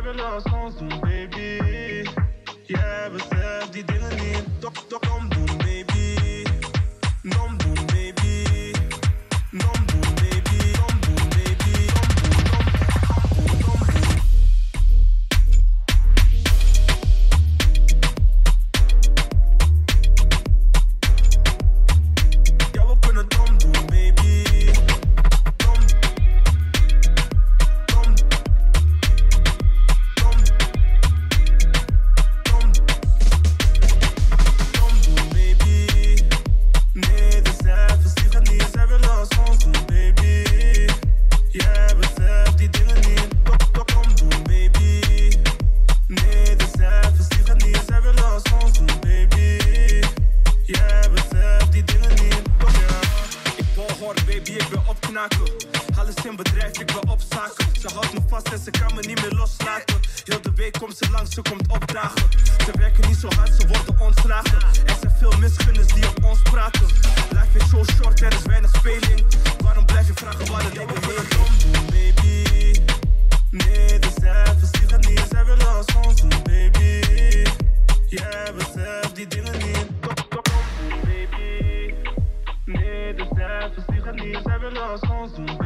willen als ons doen, baby. Jij beseft die dingen niet. Dom doen, baby. Dom doen, baby. Dom doen, baby. Dom doen, baby. Dom doen. Ja, we kunnen dom doen, baby. Dom. Dom. Dom. Dom. Dom doen, baby. Nee, de cijfers die gaan niet. Zij willen als ons doen, baby. Jij beseft die dingen niet. Dom doen, baby. Nee, de cijfers die gaan niet. Zij willen als ons doen, baby. Jij beseft die dingen niet. Ja. Ik wil horen, baby, ik ben opknaken. Alles in bedrijf, ik wil opzaken. Ze houdt me vast en ze kan me niet meer loslaten. Heel de week komt ze langs, ze komt opdagen. Ze werken niet zo hard, ze worden ontslagen. Er zijn veel misgunners die op ons praten. Life is zo short, er is weinig speling. Waarom blijf je vragen waar het leven heen doen, baby? Nee, de cijfers die gaan niet. Zij willen als ons doen, baby. Jij beseft die dingen niet. Dom doen, baby. Nee, de cijfers die gaan niet. Zij willen als ons doen,